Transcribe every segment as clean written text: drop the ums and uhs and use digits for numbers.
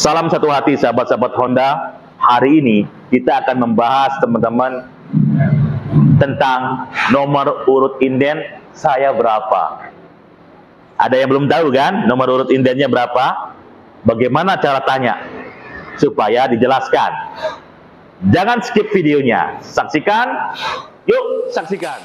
Salam satu hati sahabat-sahabat Honda. Hari ini kita akan membahas teman-teman tentang nomor urut inden saya berapa. Ada yang belum tahu kan nomor urut indennya berapa? Bagaimana cara tanya supaya dijelaskan? Jangan skip videonya, saksikan. Yuk saksikan.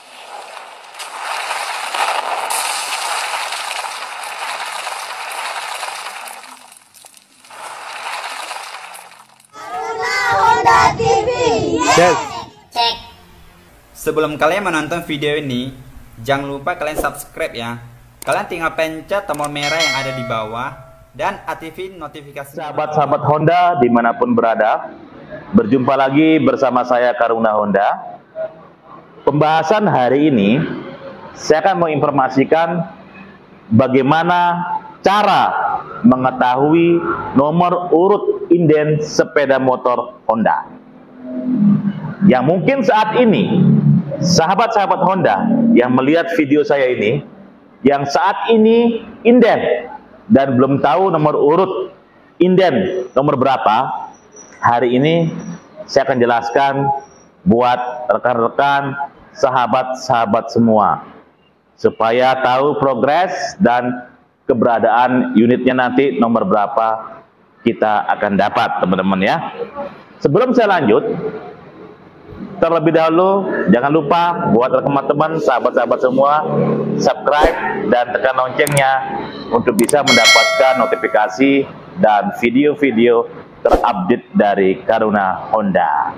Honda TV. Cek. Cek. Sebelum kalian menonton video ini, jangan lupa kalian subscribe ya. Kalian tinggal pencet tombol merah yang ada di bawah dan aktifin notifikasi. Sahabat-sahabat Honda dimanapun berada, berjumpa lagi bersama saya Karuna Honda. Pembahasan hari ini saya akan menginformasikan bagaimana cara mengetahui nomor urut inden sepeda motor Honda. Yang mungkin saat ini sahabat-sahabat Honda yang melihat video saya ini, yang saat ini inden dan belum tahu nomor urut inden nomor berapa, hari ini saya akan jelaskan buat rekan-rekan, sahabat-sahabat semua, supaya tahu progres dan keberadaan unitnya nanti nomor berapa kita akan dapat, teman-teman ya. Sebelum saya lanjut, terlebih dahulu jangan lupa buat teman-teman, sahabat-sahabat semua, subscribe dan tekan loncengnya untuk bisa mendapatkan notifikasi dan video-video terupdate dari Karuna Honda.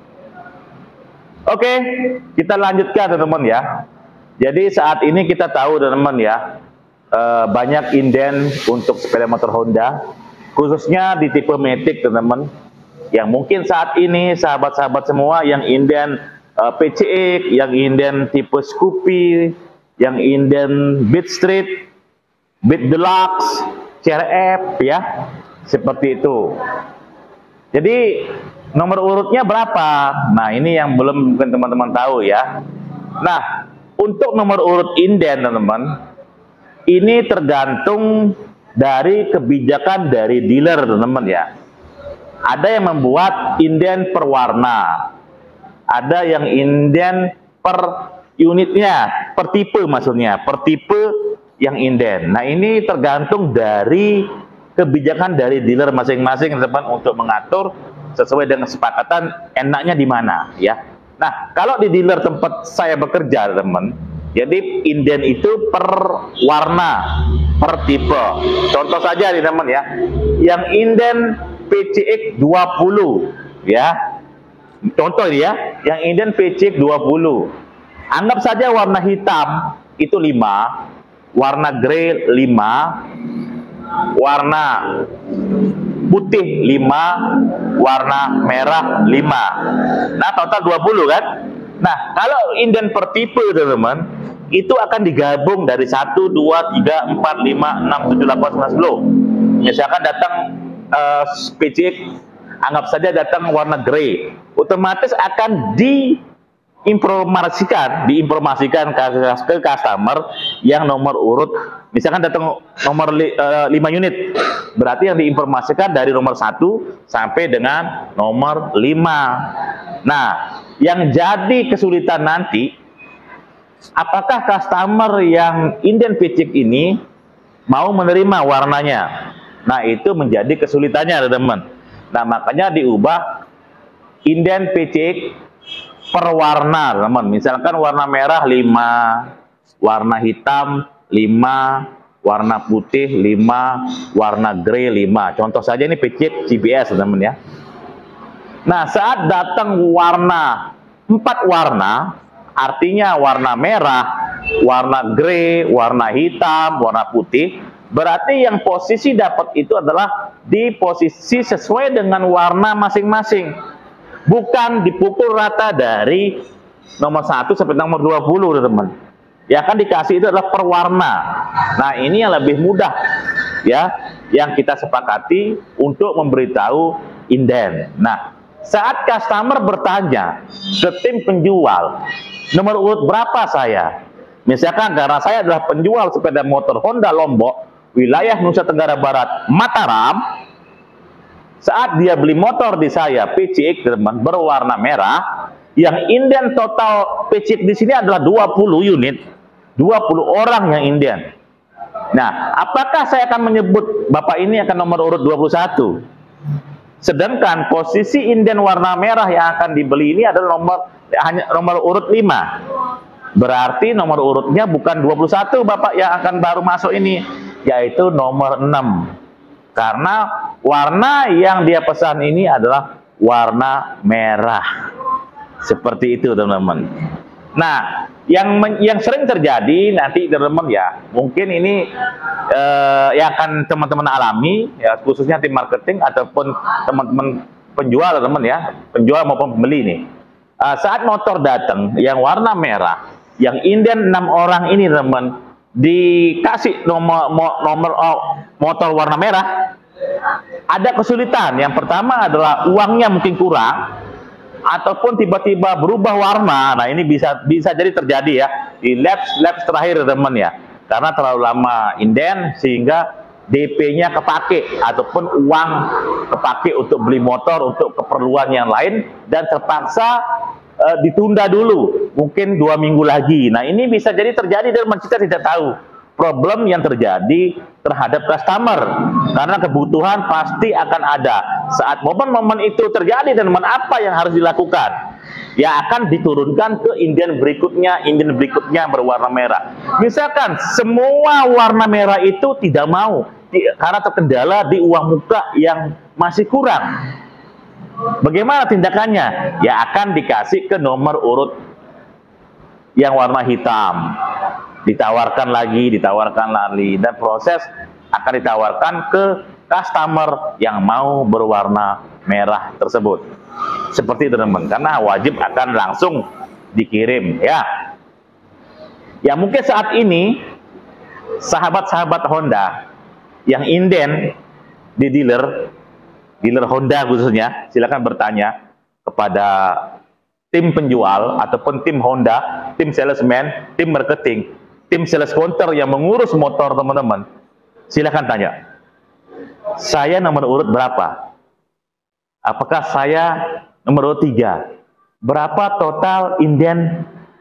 Oke, kita lanjutkan teman-teman ya. Jadi saat ini kita tahu teman-teman ya, banyak inden untuk sepeda motor Honda, khususnya di tipe Matic teman-teman, yang mungkin saat ini sahabat-sahabat semua yang inden PCX, yang inden tipe Scoopy, yang inden Beat Street, Beat Deluxe, CRF ya, seperti itu. Jadi nomor urutnya berapa? Nah ini yang belum mungkin teman-teman tahu ya. Nah untuk nomor urut inden teman-teman, ini tergantung dari kebijakan dari dealer teman-teman ya. Ada yang membuat inden per warna, ada yang inden per unitnya, per tipe maksudnya, per tipe yang inden. Nah ini tergantung dari kebijakan dari dealer masing-masing teman-teman untuk mengatur sesuai dengan kesepakatan enaknya di mana ya. Nah kalau di dealer tempat saya bekerja teman-teman, jadi inden itu per warna, per tipe. Contoh saja nih teman ya, yang inden PCX 20 ya. Contoh ya, yang inden PCX 20. Anggap saja warna hitam itu 5, warna grey 5, warna putih 5, warna merah 5. Nah, total 20 kan? Nah, kalau inden per tipe teman-teman, itu akan digabung dari 1, 2, 3, 4, 5, 6, 7, 8, 9, 10. Misalkan datang PCX, anggap saja datang warna grey, otomatis akan diinformasikan ke customer yang nomor urut, misalkan datang nomor 5 unit, berarti yang diinformasikan dari nomor 1 sampai dengan nomor 5. Nah, yang jadi kesulitan nanti, apakah customer yang inden PCX ini mau menerima warnanya? Nah, itu menjadi kesulitannya, teman-teman. Nah, makanya diubah inden PCX per warna, teman. Misalkan warna merah 5, warna hitam 5, warna putih 5, warna grey 5. Contoh saja ini PCX CBS, teman ya. Nah, saat datang warna 4 warna, artinya warna merah, warna grey, warna hitam, warna putih, berarti yang posisi dapat itu adalah di posisi sesuai dengan warna masing-masing, bukan dipukul rata dari nomor 1 sampai nomor 20 teman. Ya kan dikasih itu adalah per warna. Nah ini yang lebih mudah ya, yang kita sepakati untuk memberitahu inden. Nah saat customer bertanya ke tim penjual, nomor urut berapa saya? Misalkan karena saya adalah penjual sepeda motor Honda Lombok, wilayah Nusa Tenggara Barat, Mataram, Saat dia beli motor di saya PCX teman berwarna merah, yang inden total PCX di sini adalah 20 unit, 20 orang yang inden. Nah, apakah saya akan menyebut Bapak ini akan nomor urut 21? Sedangkan posisi inden warna merah yang akan dibeli ini adalah nomor urut 5. Berarti nomor urutnya bukan 21 Bapak yang akan baru masuk ini, yaitu nomor 6. Karena warna yang dia pesan ini adalah warna merah. Seperti itu teman-teman. Nah, yang sering terjadi nanti teman-teman ya, mungkin ini yang akan teman-teman alami ya, khususnya tim marketing ataupun teman-teman penjual teman-teman ya, penjual maupun pembeli nih. Saat motor datang yang warna merah, yang inden 6 orang ini teman, dikasih nomor motor warna merah, ada kesulitan. Yang pertama adalah uangnya mungkin kurang, ataupun tiba-tiba berubah warna. Nah, ini bisa jadi terjadi ya di laps terakhir teman ya, karena terlalu lama inden sehingga DP-nya kepake ataupun uang kepake untuk beli motor untuk keperluan yang lain dan terpaksa ditunda dulu mungkin 2 minggu lagi. Nah, ini bisa jadi terjadi dan kita tidak tahu problem yang terjadi terhadap customer, karena kebutuhan pasti akan ada. Saat momen-momen itu terjadi, dan apa yang harus dilakukan? Ya, akan diturunkan ke inden berikutnya berwarna merah. Misalkan semua warna merah itu tidak mau karena terkendala di uang muka yang masih kurang. Bagaimana tindakannya? Ya, akan dikasih ke nomor urut yang warna hitam. Ditawarkan lagi, dan proses akan ditawarkan ke customer yang mau berwarna merah tersebut. Seperti itu teman-teman, karena wajib akan langsung dikirim ya. Ya, mungkin saat ini sahabat-sahabat Honda yang inden di dealer Honda khususnya, silakan bertanya kepada tim penjual ataupun tim Honda, tim salesman, tim marketing, tim sales counter yang mengurus motor teman-teman. Silahkan tanya, saya nomor urut berapa? Apakah saya nomor urut 3? Berapa total inden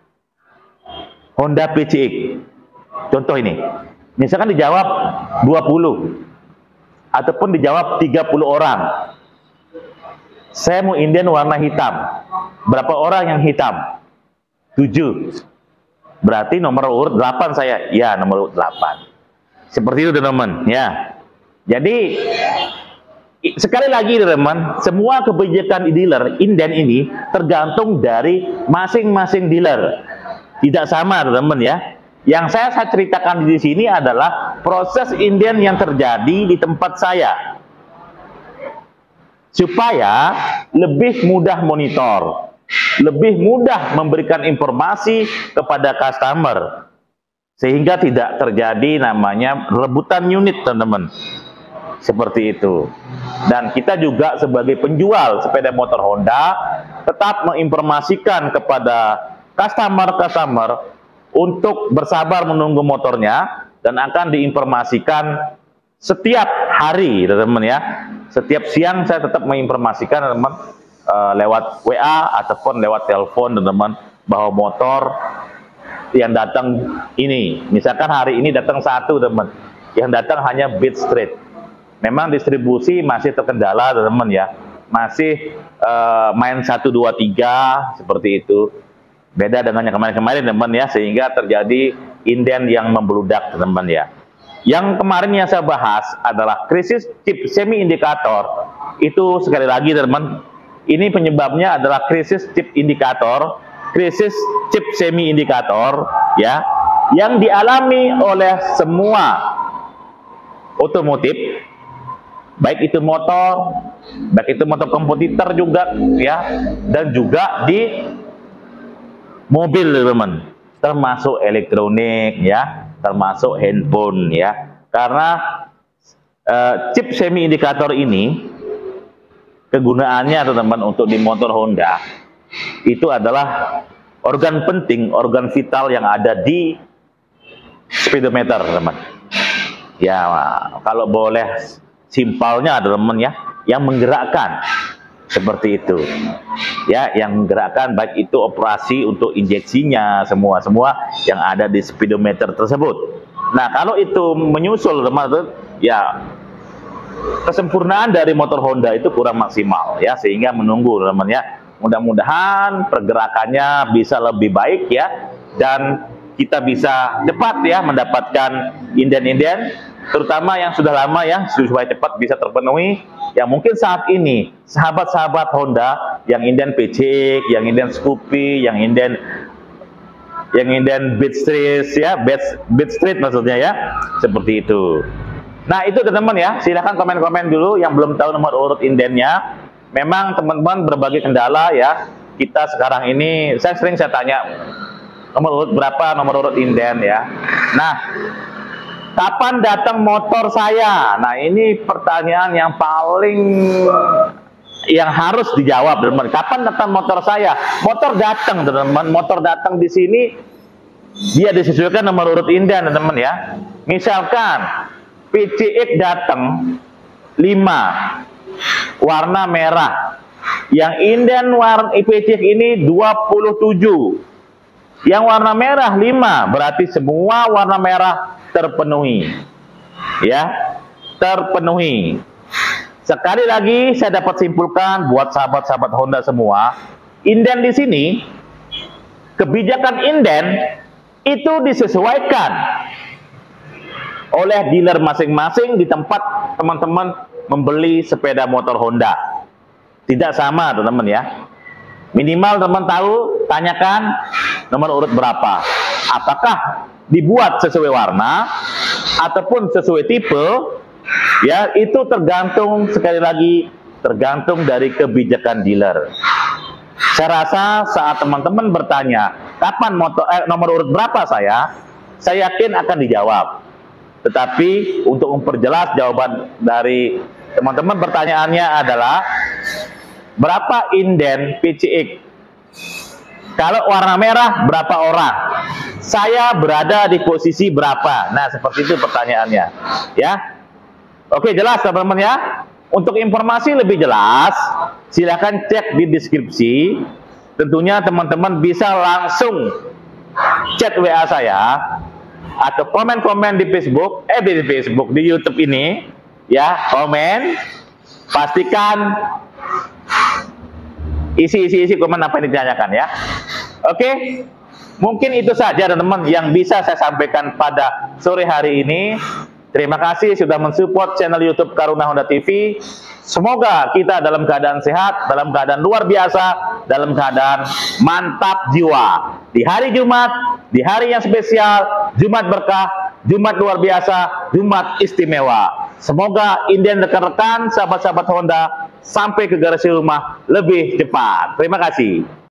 Honda PCX? Contoh ini, misalkan dijawab 20 ataupun dijawab 30 orang. Saya mau inden warna hitam. Berapa orang yang hitam? 7. Berarti nomor urut 8 saya. Ya, nomor urut 8. Seperti itu teman-teman ya. Jadi sekali lagi teman-teman, semua kebijakan dealer inden ini tergantung dari masing-masing dealer. Tidak sama teman-teman ya. Yang saya ceritakan di sini adalah proses inden yang terjadi di tempat saya, supaya lebih mudah monitor, lebih mudah memberikan informasi kepada customer, sehingga tidak terjadi namanya rebutan unit teman-teman. Seperti itu. Dan kita juga sebagai penjual sepeda motor Honda tetap menginformasikan kepada customer untuk bersabar menunggu motornya, dan akan diinformasikan setiap hari teman-teman ya. Setiap siang saya tetap menginformasikan teman-teman lewat WA ataupun lewat telepon teman-teman, bahwa motor yang datang ini, misalkan hari ini datang 1 teman, yang datang hanya Beat Street. Memang distribusi masih terkendala teman-teman ya, masih main 1, 2, 3 seperti itu. Beda dengan yang kemarin-kemarin teman ya, sehingga terjadi inden yang membludak teman ya. Yang kemarin yang saya bahas adalah krisis chip semi indikator. Itu sekali lagi teman, ini penyebabnya adalah krisis chip indikator, krisis chip semi indikator ya, yang dialami oleh semua otomotif, baik itu motor kompetitor juga ya, dan juga di mobil teman, termasuk elektronik ya, termasuk handphone ya. Karena chip semi indikator ini kegunaannya teman-teman untuk di motor Honda itu adalah organ penting, organ vital yang ada di speedometer teman. Ya, kalau boleh simpelnya teman ya, yang menggerakkan. Seperti itu. Ya, yang menggerakkan baik itu operasi untuk injeksinya, semua yang ada di speedometer tersebut. Nah, kalau itu menyusul teman-teman, ya kesempurnaan dari motor Honda itu kurang maksimal ya, sehingga menunggu teman-teman ya. Mudah-mudahan pergerakannya bisa lebih baik ya, dan kita bisa cepat ya mendapatkan inden-inden, terutama yang sudah lama ya, supaya cepat bisa terpenuhi. Yang mungkin saat ini sahabat-sahabat Honda yang inden PCX, yang inden Scoopy, yang inden Beat Street ya, Beat Street maksudnya ya, seperti itu. Nah itu teman-teman ya, silahkan komen-komen dulu yang belum tahu nomor urut indennya. Memang teman-teman berbagai kendala ya, kita sekarang ini saya tanya nomor urut berapa, nomor urut inden ya. Nah, kapan datang motor saya? Nah, ini pertanyaan yang harus dijawab, teman-teman. Kapan datang motor saya? Motor datang, teman-teman. Motor datang di sini dia disesuaikan nomor urut inden, teman-teman ya. Misalkan PCX datang 5 warna merah. Yang inden warna PCX ini 27. Yang warna merah 5, berarti semua warna merah terpenuhi. Ya, terpenuhi. Sekali lagi saya dapat simpulkan buat sahabat-sahabat Honda semua, inden di sini, kebijakan inden itu disesuaikan oleh dealer masing-masing di tempat teman-teman membeli sepeda motor Honda. Tidak sama, teman-teman ya. Minimal teman tahu, tanyakan nomor urut berapa. Apakah dibuat sesuai warna ataupun sesuai tipe? Ya, itu tergantung, sekali lagi tergantung dari kebijakan dealer. Saya rasa saat teman-teman bertanya kapan nomor urut berapa saya yakin akan dijawab. Tetapi untuk memperjelas jawaban dari teman-teman, pertanyaannya adalah berapa inden PCX? Kalau warna merah berapa orang? Saya berada di posisi berapa? Nah, seperti itu pertanyaannya. Ya. Oke, jelas teman-teman ya. Untuk informasi lebih jelas, silakan cek di deskripsi. Tentunya teman-teman bisa langsung chat WA saya atau komen-komen di Facebook, di YouTube ini ya, komen. Pastikan isi komen apa yang ditanyakan ya. Oke, mungkin itu saja teman-teman yang bisa saya sampaikan pada sore hari ini. Terima kasih sudah mensupport channel YouTube Karuna Honda TV. Semoga kita dalam keadaan sehat, dalam keadaan luar biasa, dalam keadaan mantap jiwa. Di hari Jumat, di hari yang spesial, Jumat berkah, Jumat luar biasa, Jumat istimewa. Semoga inden rekan-rekan, sahabat-sahabat Honda sampai ke garasi rumah lebih cepat. Terima kasih.